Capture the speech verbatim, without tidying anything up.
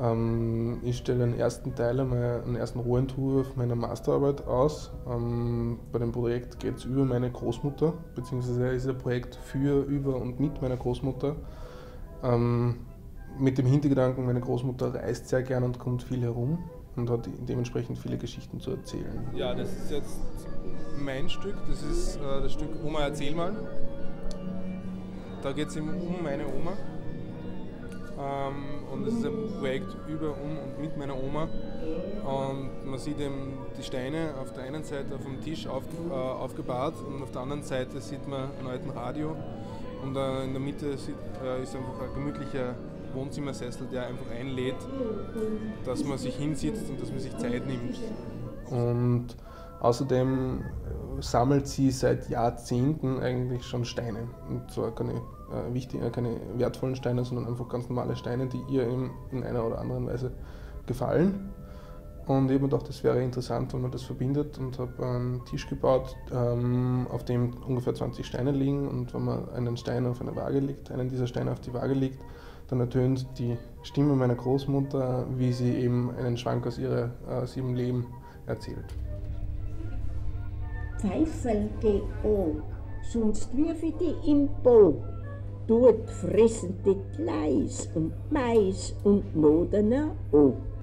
Ähm, ich stelle einen ersten Teil, einmal einen ersten Rohentwurf meiner Masterarbeit aus. Ähm, bei dem Projekt geht es über meine Großmutter, beziehungsweise ist ein Projekt für, über und mit meiner Großmutter. Ähm, mit dem Hintergedanken, meine Großmutter reist sehr gern und kommt viel herum und hat dementsprechend viele Geschichten zu erzählen. Ja, das ist jetzt mein Stück, das ist äh, das Stück Oma, erzähl mal. Da geht es eben um meine Oma. Ähm, und das ist ein Projekt über, um und mit meiner Oma. Und man sieht eben die Steine auf der einen Seite auf dem Tisch auf, äh, aufgebahrt und auf der anderen Seite sieht man einen alten Radio. Und äh, in der Mitte sieht, äh, ist einfach ein gemütlicher Wohnzimmersessel, der einfach einlädt, dass man sich hinsitzt und dass man sich Zeit nimmt. Und außerdem sammelt sie seit Jahrzehnten eigentlich schon Steine. Und zwar keine, äh, wichtigen, keine wertvollen Steine, sondern einfach ganz normale Steine, die ihr in, in einer oder anderen Weise gefallen. Und ich habe mir gedacht, das wäre interessant, wenn man das verbindet, und habe einen Tisch gebaut, ähm, auf dem ungefähr zwanzig Steine liegen. Und wenn man einen Stein auf eine Waage legt, einen dieser Steine auf die Waage legt, dann ertönt die Stimme meiner Großmutter, wie sie eben einen Schwank aus, ihrer, aus ihrem Leben erzählt. Pfeifel geh an, sonst wirf ich dich im Bo. Dort fressen die Gleis und Mais und Modena an.